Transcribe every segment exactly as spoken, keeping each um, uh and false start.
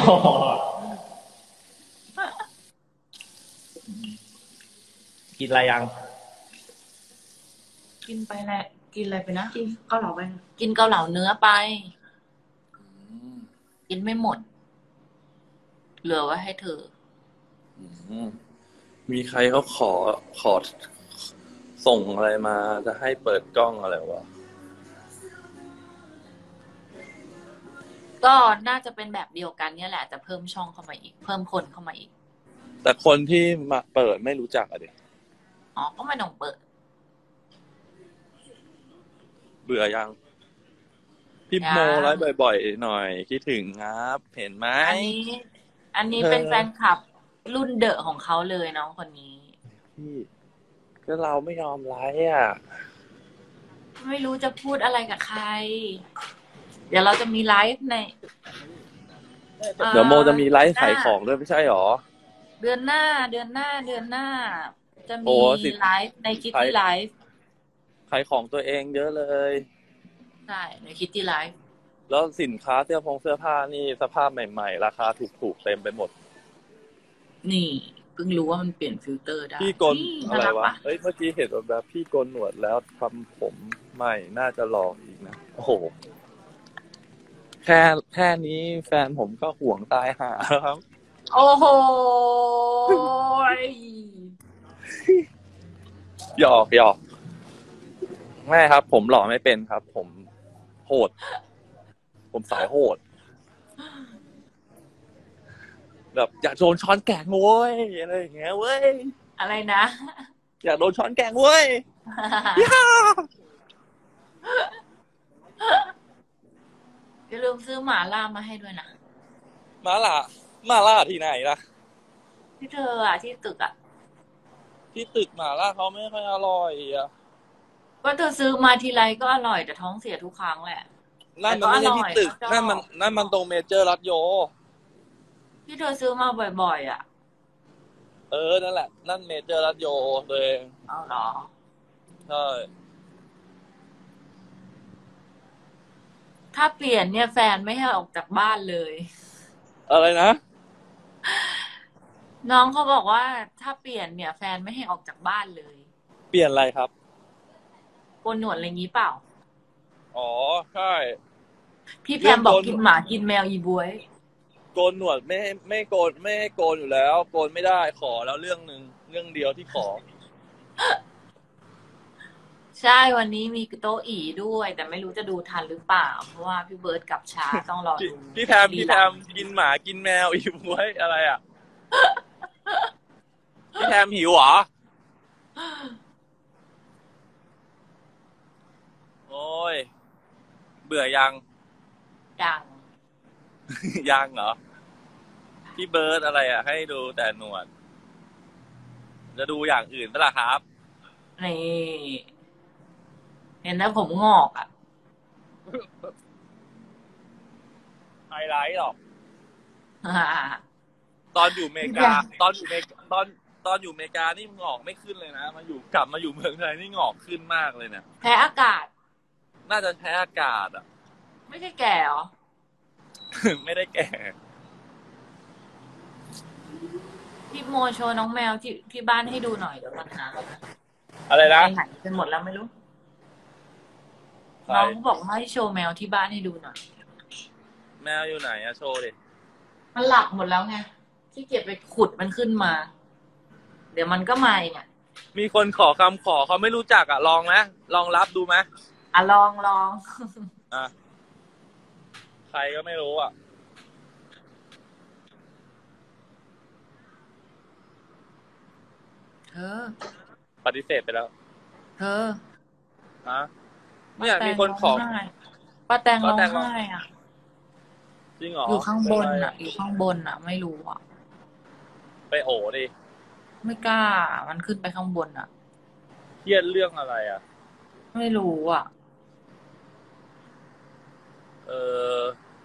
กินอะไรยังกินไปแหละกินอะไรไปนะกินเกาเหลาไปกินเกาเหลาเนื้อไปกินไม่หมดเหลือไว้ให้เธอมีใครเขาขอขอส่งอะไรมาจะให้เปิดกล้องอะไรวะก็น่าจะเป็นแบบเดียวกันเนี่ยแหละแต่เพิ่มช่องเข้ามาอีกเพิ่มคนเข้ามาอีกแต่คนที่มาเปิดไม่รู้จักอะดิอ๋อก็ไม่ต้องเปิดเบื่อยังพี่โมไลฟ์บ่อยๆหน่อยคิดถึงครับเห็นไหมอันนี้อันนี้เป็นแฟนคลับรุ่นเดอะของเขาเลยน้องคนนี้พี่ก็เราไม่ยอมไลฟ์อ่ะไม่รู้จะพูดอะไรกับใครเดี๋ยวเราจะมีไลฟ์ในเดี๋ยวโมจะมีไลฟ์ขายของด้วยไม่ใช่หรอเดือนหน้าเดือนหน้าเดือนหน้าจะมีไลฟ์ในคิตตี้ไลฟ์ขายของตัวเองเยอะเลยใช่ในคิตตี้ไลฟ์แล้วสินค้าเสื้อผงเสื้อผ้านี่สภาพใหม่ๆราคาถูกๆเต็มไปหมดนี่เพิ่งรู้ว่ามันเปลี่ยนฟิลเตอร์ได้พี่โกนอะไรวะเฮ้ยเมื่อกี้เห็นแบบพี่โกนหนวดแล้วทำผมใหม่น่าจะลองอีกนะโอ้โหแค่แค่นี้แฟนผมก็ห่วงตายห่าแล้วครับโอ้โหหยอกหยอกไม่ครับผมหล่อไม่เป็นครับผมโหดผมสายโหดแบบอยากโดนช้อนแกงเว้ยอะไรอย่างเงี้ยเว้ยอะไรนะอยากโดนช้อนแกงเว้ยย่าอย่าลืมซื้อหม่าล่ามาให้ด้วยนะหม่าล่าหม่าล่าที่ไหนล่ะที่เธออ่ะที่ตึกอ่ะที่ตึกหม่าล่าเขาไม่ค่อยอร่อยอ่ะก็เธอซื้อมาทีไรก็อร่อยแต่ท้องเสียทุกครั้งแหละนั่นมันไม่ใช่ที่ตึกนั่นมันนั่นมันตรงเมเจอร์รัตโยที่เธอซื้อมาบ่อยๆอ่ะเออนั่นแหละนั่นเมเจอร์รัตโยตัวเองเอาเหรอใช่ถ้าเปลี่ยนเนี่ยแฟนไม่ให้ออกจากบ้านเลยอะไรนะน้องเขาบอกว่าถ้าเปลี่ยนเนี่ยแฟนไม่ให้ออกจากบ้านเลยเปลี่ยนอะไรครับโกนหนวดอะไรงี้เปล่าอ๋อใช่พี่แพมบอกกินหมากินแมวอีบวยโกนหนวดไม่ไม่โกนไม่ให้โกนอยู่แล้วโกนไม่ได้ขอแล้วเรื่องนึงเรื่องเดียวที่ขอใช่วันนี้มีโต๊ะอีด้วยแต่ไม่รู้จะดูทันหรือเปล่าเพราะว่าพี่เบิร์ดกลับช้าต้องรอดูพี่แพมพี่แพมกินหมากินแมวอีบวยอะไรอ่ะพี่แพมหิวเหรอโอ้ยเบื่อยังยังยังเหรอพี่เบิร์ดอะไรอ่ะให้ดูแต่หนวดจะดูอย่างอื่นปะล่ะครับนี่เห็นนะผมงอกอ่ะไฮไลท์หรอกตอนอยู่อเมริกาตอนอยู่เมตอนตอนอยู่อเมริกานี่งอกไม่ขึ้นเลยนะมาอยู่กลับมาอยู่เมืองไทยนี่งอกขึ้นมากเลยเนี่ยแพ้อากาศน่าจะแพ้อากาศอ่ะไม่ใช่แก่หรอไม่ได้แก่พี่โมโชว์น้องแมวที่ที่บ้านให้ดูหน่อยเดี๋ยวก่อนนะอะไรนะหายไปหมดแล้วไม่รู้น้องบอกให้โชว์แมวที่บ้านให้ดูหน่อยแมวอยู่ไหนอะโชว์ดิมันหลับหมดแล้วไงที่เก็บไปขุดมันขึ้นมาเดี๋ยวมันก็มาเองอ่ะมีคนขอคำขอเขาไม่รู้จักอ่ะลองไหมลองรับดูไหมอ่ะลองลองอ่ะใครก็ไม่รู้อ่ะเธอปฏิเสธไปแล้วเธอฮะเนี่ยมีคนขอป้าแตงร้องไห้อ่ะจริงเหรออยู่ข้างบนอ่ะอยู่ข้างบนอ่ะไม่รู้อ่ะไปโอ้ดิไม่กล้ามันขึ้นไปข้างบนอ่ะเครียดเรื่องอะไรอ่ะไม่รู้อ่ะเออ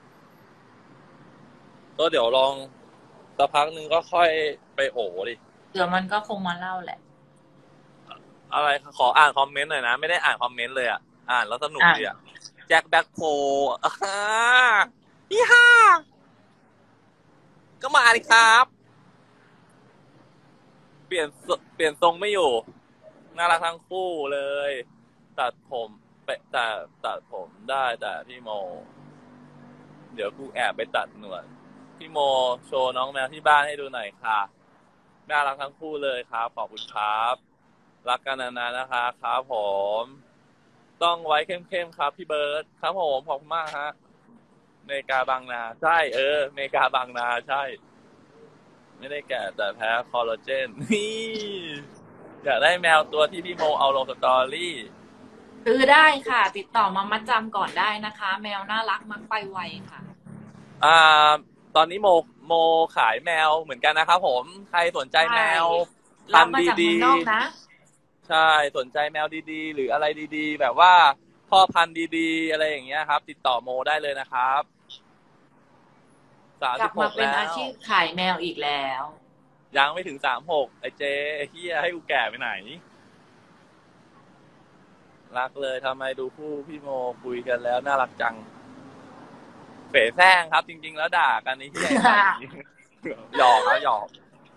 ก็เดี๋ยวลองสักพักนึงก็ค่อยไปโอ้ดิเดี๋ยวมันก็คงมาเล่าแหละอะไรขออ่านคอมเมนต์หน่อยนะไม่ได้อ่านคอมเมนต์เลยอ่ะอ่านแล้วสนุกดีอ่ะแจ็คแบ็คโพอ่าฮ่าก็มาดิครับ เปลี่ยนเปลี่ยนทรงไม่อยู่น่ารักทั้งคู่เลย ตัดผมไปแต่ตัดผมได้แต่พี่โม เดี๋ยวกูแอบไปตัดหนวดพี่โมโชว์น้องแมวที่บ้านให้ดูหน่อยค่ะน่ารักทั้งคู่เลยครับขอบคุณครับรักกันนานๆนะคะครับผมต้องไว้เข้มๆครับพี่เบิร์ดครับผมขอบคุณมากฮะเมกาบางนาใช่เออเมกาบางนาใช่ไม่ได้แก่แต่แพ้คอลลาเจนนี่อยากได้แมวตัวที่พี่โมเอาลงสตอรี่ซื้อได้ค่ะ ติดต่อมามัดจำก่อนได้นะคะ แมวน่ารักมักไปไวค่ะอ่าตอนนี้โมโมขายแมวเหมือนกันนะครับผมใครสนใจแมวพันธุ์ดีๆใช่สนใจแมวดีๆหรืออะไรดีๆแบบว่าพ่อพันธุ์ดีๆอะไรอย่างเงี้ยครับติดต่อโมได้เลยนะครับกลับมาเป็นอาชีพขายแมวอีกแล้วยังไม่ถึงสามหกไอ้เจ๊ไอ้เฮียให้กูแก่ไปไหนรักเลยทำไมดูคู่พี่โมคุยกันแล้วน่ารักจังเป๋แซงครับจริงๆแล้วด่ากันนี่ที่ไหนหยอกแล้วหยอก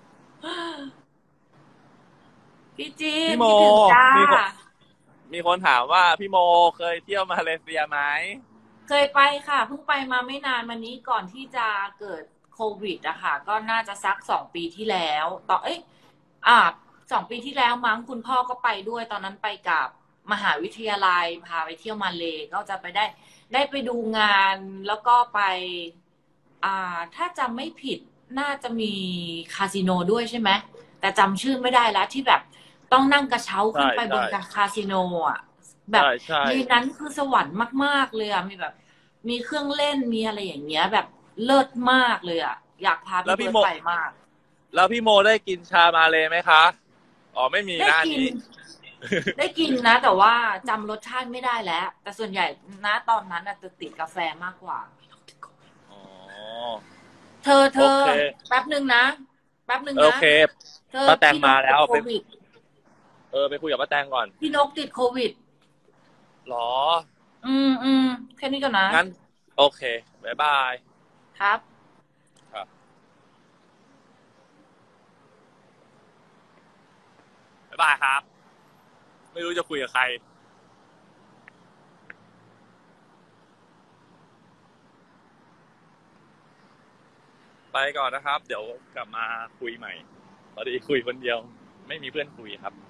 พี่จีนพี่โมมีคนมีคนถามว่าพี่โมเคยเที่ยวมาเลเซียไหมเคยไปค่ะเพิ่งไปมาไม่นานมานี้ก่อนที่จะเกิดโควิดอะค่ะก็น่าจะสักสองปีที่แล้วต่อเอ้ยอ่าสองปีที่แล้วมั้งคุณพ่อก็ไปด้วยตอนนั้นไปกับมหาวิทยาลัยพาไปเที่ยวมาเลก็จะไปได้ได้ไปดูงานแล้วก็ไปอ่าถ้าจำไม่ผิดน่าจะมีคาสิโนด้วยใช่ไหมแต่จำชื่อไม่ได้แล้วที่แบบต้องนั่งกระเช้าขึ้นไปบนคาสิโนอ่ะแบบในนั้นคือสวรรค์มากๆเลยอ่ะมีแบบมีเครื่องเล่นมีอะไรอย่างเงี้ยแบบเลิศมากเลยอ่ะอยากพาพี่เบิร์ดไปมากแล้วพี่โมได้กินชามาเลยไหมคะอ๋อไม่มีนะนี้ได้กินนะแต่ว่าจำรสชาติไม่ได้แล้ว แต่ส่วนใหญ่นะตอนนั้นจะติดกาแฟมากกว่าอ๋อเธอเธอแป๊บหนึ่งนะแป๊บหนึ่งนะโอเคป้าแตงมาแล้วไปเออไปคุยกับป้าแตงก่อนพี่นกติดโควิดหรออืมอืมแค่นี้ก่อนนะงั้นโอเคบ๊ายบายครับครับบ๊ายบายครับไม่รู้จะคุยกับใครไปก่อนนะครับเดี๋ยวกลับมาคุยใหม่พอดีคุยคนเดียวไม่มีเพื่อนคุยครับ